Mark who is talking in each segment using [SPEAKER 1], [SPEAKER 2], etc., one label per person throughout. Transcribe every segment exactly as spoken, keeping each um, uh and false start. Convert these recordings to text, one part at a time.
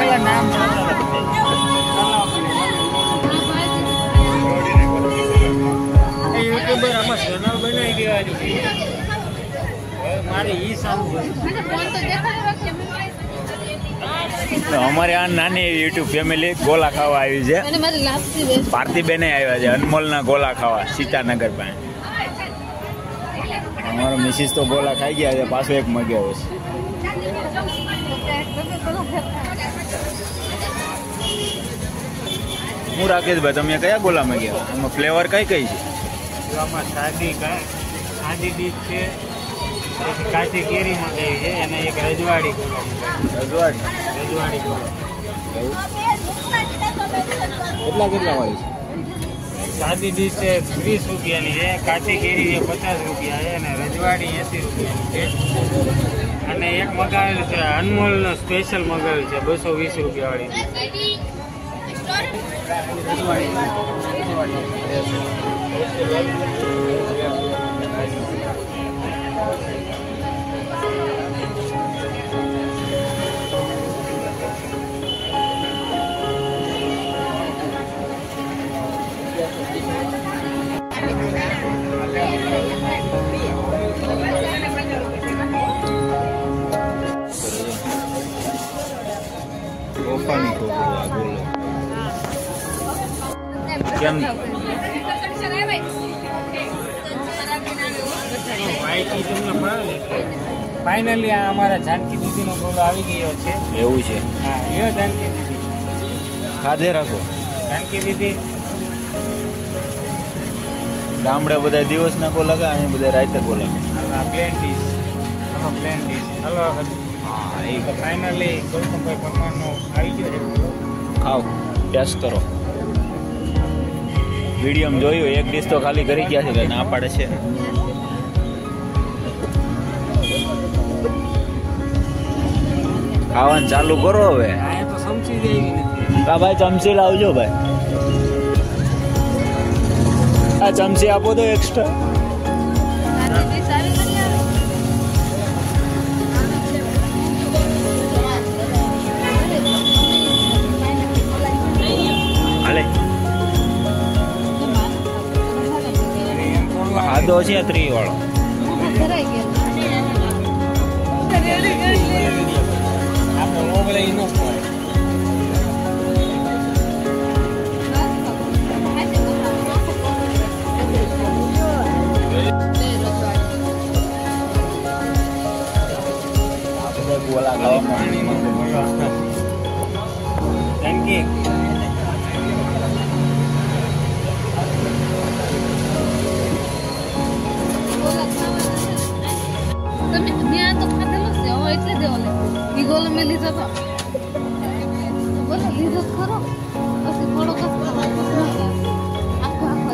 [SPEAKER 1] પેલા નામ યુટ્યુબર આમાં ચેનલ બનાવી દેવાની મારે ઈ સારું
[SPEAKER 2] અમારે આ નાની યુટ્યુબ ફેમિલી ગોલા ખાવા આવી છે. ભારતીબેન આવ્યા છે અનમોલના ગોલા ખાવા સીતાનગર પાસે. અમારો મિસિસ તો ગોલા ખાઈ ગયા છે, પાછો એક મગ્યો છે. હું રાકેશભાઈ, તમે કયા ગોલા મગ્યા? એમાં ફ્લેવર કઈ કઈ છે?
[SPEAKER 1] આમાં સાદી સાદી ડીશ છે, એક કાચી કેરી મગાવી છે અને એક રજવાડી ગોળો.
[SPEAKER 2] રજવાડી
[SPEAKER 1] રજવાડી ગોળો
[SPEAKER 2] કેટલા કેટલા વાળી છે?
[SPEAKER 1] સાદી ડીશ છે ત્રીસ રૂપિયાની છે, કાચી કેરી છે પચાસ રૂપિયા છે અને રજવાડી એસી રૂપિયાની છે. અને એક મગાવેલું છે અનમોલનો સ્પેશિયલ મગાવેલું છે બસો વીસ રૂપિયા વાળી.
[SPEAKER 2] કેમ
[SPEAKER 1] ફાઇનલી આ અમારા જાનકી દીદીનો ગોળો આવી ગયો છે.
[SPEAKER 2] એવું છે?
[SPEAKER 1] હા, લ્યો જાનકી દીદી.
[SPEAKER 2] ખાધે રાખો
[SPEAKER 1] જાનકી દીદી.
[SPEAKER 2] ગામડે બધા દિવસના ગોલા કા, અહીં બધા રાતે ગોલા.
[SPEAKER 1] Plain dish. આમાં પ્લેન ડીશ. હલો.
[SPEAKER 2] હા, એ
[SPEAKER 1] ફાઇનલી ગૌતમભાઈ પરમારનો આવી ગયો છે.
[SPEAKER 2] ખાઓ, ટેસ્ટ કરો. વિડીયો જોયું, એક ડીશ તો ખાલી કરી ગયા છે, ના પાડે છે. ખાવાનું ચાલુ કરો હવે.
[SPEAKER 1] આ તો સમજી જાય નથી.
[SPEAKER 2] કા ભાઈ ચમચી લાવજો ભાઈ. આ ચમચી આપો તો એક્સ્ટ્રા. હાલે આદો છે ત્રી વાળો.
[SPEAKER 1] આપણે ઓગળે નો હોય.
[SPEAKER 2] ગોલા ખાવા
[SPEAKER 1] થેન્ક યુ.
[SPEAKER 3] ગોલો મેં લીધો તો બોલો લીધો ખરો પછી થોડો કસ આખો આખો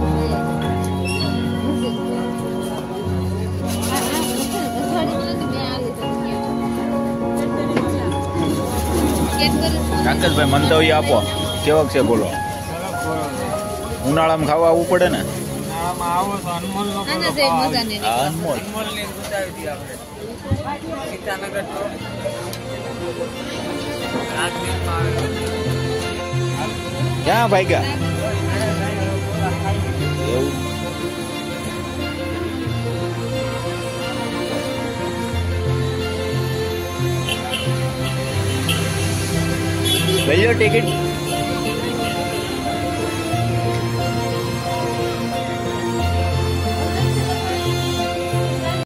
[SPEAKER 2] રાકેશભાઈ મંતવ્ય આપો, કેવોક છે ગોલો? ઉનાળામાં ખાવા આવવું પડે ને.
[SPEAKER 1] આવો તો અનમોલ નો
[SPEAKER 2] અનમોલ
[SPEAKER 1] અનમોલ ને ગુતાવી દી આપણે સીતાનગર તો
[SPEAKER 2] ક્યાં ભાઈ ગયા? એવું લઈ લો ટિકિટ.